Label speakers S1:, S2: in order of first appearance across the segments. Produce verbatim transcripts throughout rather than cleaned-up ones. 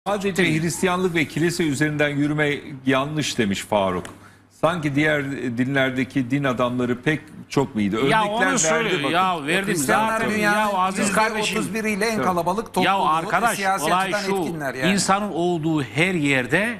S1: Sadece Hristiyanlık ve kilise üzerinden yürüme yanlış demiş Faruk. Sanki diğer dinlerdeki din adamları pek çok muydu? Örnekler
S2: ya onu söylüyor. Ya verdim zaten. Ya aziz kardeşim.
S3: otuz bir ile en kalabalık topluluğu.
S2: Ya arkadaş olay şu.
S3: Yani.
S2: İnsanın olduğu her yerde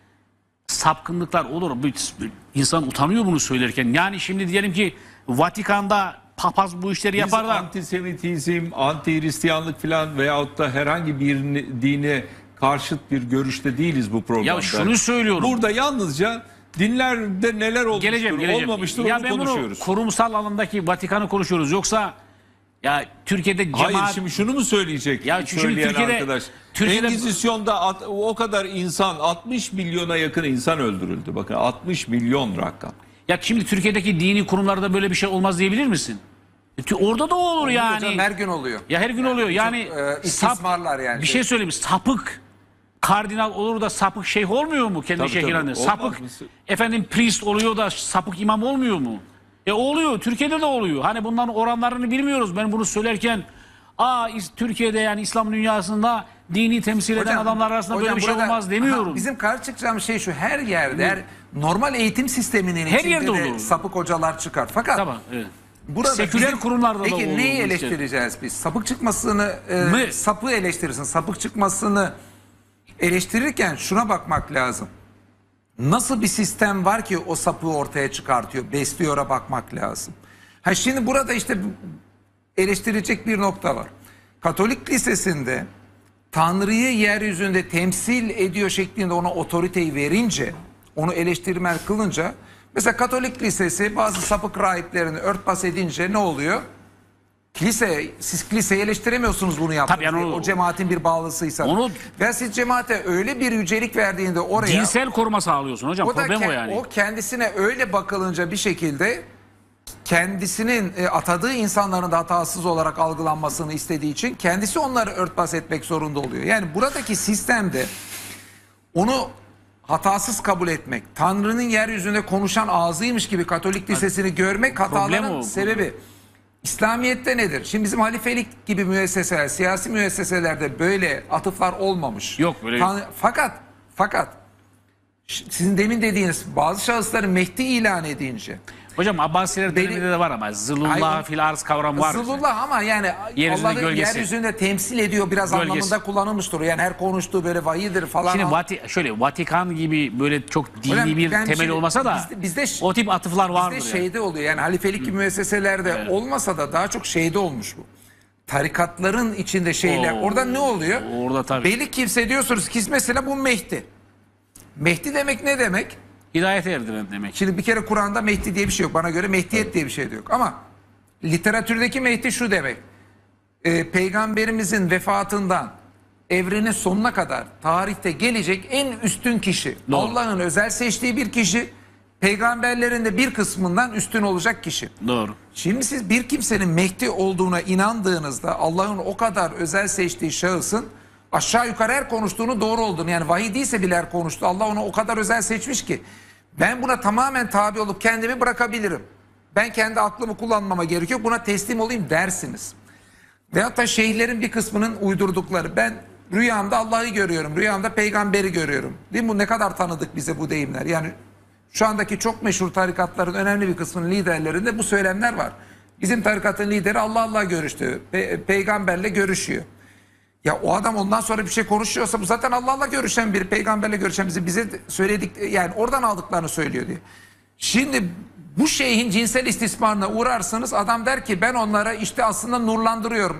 S2: sapkınlıklar olur. İnsan utanıyor bunu söylerken. Yani şimdi diyelim ki Vatikan'da papaz bu işleri yapar da.
S1: Antisemitizm, anti-Hristiyanlık falan veyahut da herhangi bir dine karşıt bir görüşte değiliz bu programda.
S2: Ya şunu söylüyorum.
S1: Burada yalnızca dinlerde neler olmuştur,
S2: geleceğim, geleceğim.
S1: olmamıştır
S2: ya
S1: onu
S2: ben
S1: konuşuyoruz.
S2: Bunu kurumsal alandaki Vatikan'ı konuşuyoruz. Yoksa ya Türkiye'de cemaat...
S1: Hayır şimdi şunu mu söyleyecek
S2: ya şimdi
S1: söyleyen
S2: Türkiye'de,
S1: arkadaş?
S2: Türkiye'de...
S1: Engizisyon'da at, o kadar insan, altmış milyona yakın insan öldürüldü. Bakın altmış milyon rakam.
S2: Ya şimdi Türkiye'deki dini kurumlarda böyle bir şey olmaz diyebilir misin? Orada da olur yani.
S3: Hocam her gün oluyor.
S2: Ya her gün oluyor. Yani
S3: çok, e, istismarlar yani.
S2: Bir şey söyleyeyim. Sapık kardinal olur da sapık şeyh olmuyor mu kendi şehirlerinde? Sapık
S1: mısın?
S2: efendim priest oluyor da sapık imam olmuyor mu? E oluyor. Türkiye'de de oluyor. Hani bunların oranlarını bilmiyoruz. Ben bunu söylerken aa Türkiye'de yani İslam dünyasında dini temsil eden hocam, adamlar arasında hocam, böyle bir şey burada, olmaz demiyorum.
S3: Aha, bizim karşı çıkacağımız şey şu: her yerde, her normal eğitim sisteminin her içinde de sapık hocalar çıkar. Fakat
S2: tamam, evet.
S3: Burada
S2: seküler
S3: bizim,
S2: kurumlarda
S3: peki
S2: da olur.
S3: Neyi eleştireceğiz biz? Sapık çıkmasını, e, sapı eleştirirsin. Sapık çıkmasını eleştirirken şuna bakmak lazım. Nasıl bir sistem var ki o sapığı ortaya çıkartıyor, besliyora bakmak lazım. Ha şimdi burada işte eleştirecek bir nokta var. Katolik lisesinde Tanrı'yı yeryüzünde temsil ediyor şeklinde ona otoriteyi verince, onu eleştirmen kılınca, mesela Katolik lisesi bazı sapık rahiplerini örtbas edince ne oluyor? Kilise, siz kiliseyi eleştiremiyorsunuz bunu yaptığınız. Yani o, o cemaatin bir bağlısıysa. Onu, ve siz cemaate öyle bir yücelik verdiğinde oraya...
S2: Cinsel koruma sağlıyorsun hocam. O problem o yani.
S3: O kendisine öyle bakılınca bir şekilde kendisinin e, atadığı insanların da hatasız olarak algılanmasını istediği için kendisi onları örtbas etmek zorunda oluyor. Yani buradaki sistemde onu hatasız kabul etmek, Tanrı'nın yeryüzünde konuşan ağzıymış gibi Katolik lisesini görmek hataların sebebi. İslamiyet'te nedir? Şimdi bizim halifelik gibi müesseseler, siyasi müesseselerde böyle atıflar olmamış.
S2: Yok böyle.
S3: Tan fakat fakat sizin demin dediğiniz bazı şahısları Mehdi ilan edince.
S2: Hocam Abbasiler döneminde de var ama zıllullah fil arz kavramı var.
S3: Zıllullah ama yani Allah'ın yeryüzünde temsil ediyor biraz gölgesi. Anlamında kullanılmıştır. Yani her konuştuğu böyle vahidir falan.
S2: Şimdi Vati şöyle Vatikan gibi böyle çok dini hocam, bir temel şey, olmasa da bizde, bizde, o tip atıflar vardır.
S3: Bizde şeyde yani. Oluyor yani halifelik gibi müesseselerde evet. Olmasa da daha çok şeyde olmuş bu. Tarikatların içinde şeyler. Oo, orada ne oluyor?
S2: Orada tabii.
S3: Belli kimse diyorsunuz ki mesela bu Mehdi. Mehdi demek ne demek?
S2: Hidayete erdiren demek.
S3: Şimdi bir kere Kur'an'da Mehdi diye bir şey yok. Bana göre Mehdiyet evet. diye bir şey de yok. Ama literatürdeki Mehdi şu demek. Ee, Peygamberimizin vefatından evrenin sonuna kadar tarihte gelecek en üstün kişi. Allah'ın özel seçtiği bir kişi. Peygamberlerin de bir kısmından üstün olacak kişi.
S2: Doğru.
S3: Şimdi siz bir kimsenin Mehdi olduğuna inandığınızda Allah'ın o kadar özel seçtiği şahısın aşağı yukarı her konuştuğunu doğru olduğunu, yani vahiy değilse bile her konuştu. Allah onu o kadar özel seçmiş ki ben buna tamamen tabi olup kendimi bırakabilirim. Ben kendi aklımı kullanmama gerek yok. Buna teslim olayım dersiniz. Veyahut da şeyhlerin bir kısmının uydurdukları. Ben rüyamda Allah'ı görüyorum. Rüyamda peygamberi görüyorum. Değil mi? Bu ne kadar tanıdık bize bu deyimler. Yani şu andaki çok meşhur tarikatların önemli bir kısmının liderlerinde bu söylemler var. Bizim tarikatın lideri Allah Allah görüştü. Pe peygamberle görüşüyor. Ya o adam ondan sonra bir şey konuşuyorsa bu zaten Allah'la görüşen biri, peygamberle görüşen bizi bize söyledik, yani oradan aldıklarını söylüyor diye. Şimdi bu şeyhin cinsel istismarına uğrarsanız adam der ki ben onlara işte aslında nurlandırıyorum.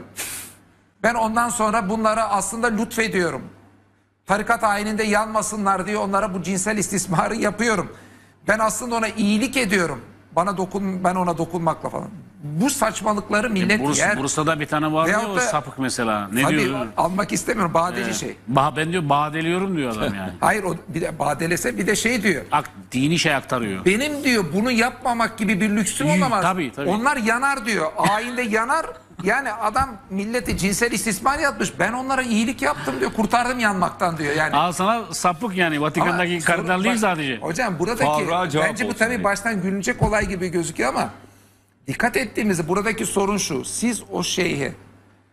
S3: Ben ondan sonra bunlara aslında lütfediyorum. Tarikat ayininde yanmasınlar diye onlara bu cinsel istismarı yapıyorum. Ben aslında ona iyilik ediyorum. Bana dokun, ben ona dokunmakla falan. Bu saçmalıkları millet
S2: e, Bursa,
S3: yer.
S2: Bursa'da bir tane var ya o sapık mesela. Ne
S3: tabii,
S2: diyor?
S3: Almak istemiyorum. Badeci ee, şey.
S2: Bah, ben diyor badeliyorum diyor adam yani.
S3: Hayır o bir de badelese bir de şey diyor.
S2: Ak, dini şey aktarıyor.
S3: Benim diyor bunu yapmamak gibi bir lüksüm olamaz.
S2: Tabii, tabii.
S3: Onlar yanar diyor. Ayinde yanar. Yani adam milleti cinsel istismar yapmış. Ben onlara iyilik yaptım diyor. Kurtardım yanmaktan diyor. Yani.
S2: Al sana sapık yani. Vatikan'daki kardinal değil sadece.
S3: Hocam buradaki bence bu tabii baştan gülünecek olay gibi gözüküyor ama dikkat ettiğimizde buradaki sorun şu: siz o şeyhe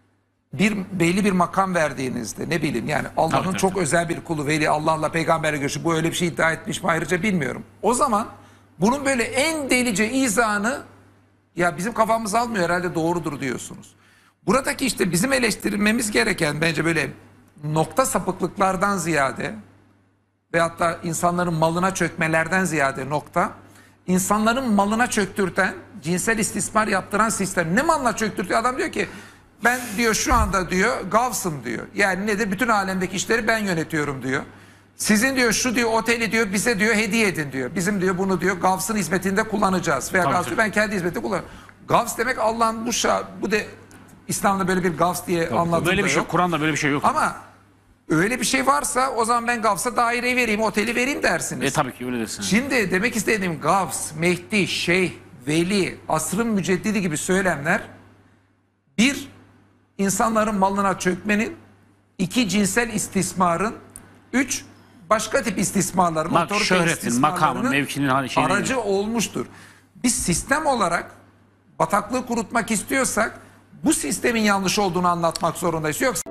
S3: bir belli bir makam verdiğinizde, ne bileyim yani Allah'ın
S2: Tabii,
S3: çok
S2: tabii.
S3: özel bir kulu, veli, Allah'la peygamberle görüşü, bu öyle bir şey iddia etmiş mi ayrıca bilmiyorum. O zaman bunun böyle en delice izahını ya bizim kafamız almıyor herhalde, doğrudur diyorsunuz. Buradaki işte bizim eleştirmemiz gereken bence böyle nokta sapıklıklardan ziyade ve hatta insanların malına çökmelerden ziyade nokta, insanların malına çöktürten, cinsel istismar yaptıran sistem. Ne malına çöktürtüyor? Adam diyor ki ben diyor şu anda diyor gavsım diyor. Yani nedir? Bütün alemdeki işleri ben yönetiyorum diyor. Sizin diyor şu diyor oteli diyor bize diyor hediye edin diyor. Bizim diyor bunu diyor Gavs'ın hizmetinde kullanacağız. Veya
S2: Tabii,
S3: Gavs diyor ben kendi hizmetinde kullanıyorum. Gavs demek Allah'ın bu şa bu de İslam'da böyle bir Gavs diye anlatılıyor.
S2: Böyle bir şey yok. Kur'an'da böyle bir şey yok.
S3: Ama öyle bir şey varsa o zaman ben Gavs'a daireyi vereyim, oteli vereyim dersiniz.
S2: E tabii ki öyle dersin.
S3: Şimdi demek istediğim Gavs, Mehdi, Şeyh, Veli, asrın müceddidi gibi söylemler bir, insanların malına çökmenin, iki, cinsel istismarın, üç, başka tip istismarların,
S2: Bak,
S3: otorite
S2: şöhretin,
S3: istismarlarının
S2: makamın, mevkinin hani şeyini-
S3: aracı olmuştur. Biz sistem olarak bataklığı kurutmak istiyorsak bu sistemin yanlış olduğunu anlatmak zorundayız. Yoksa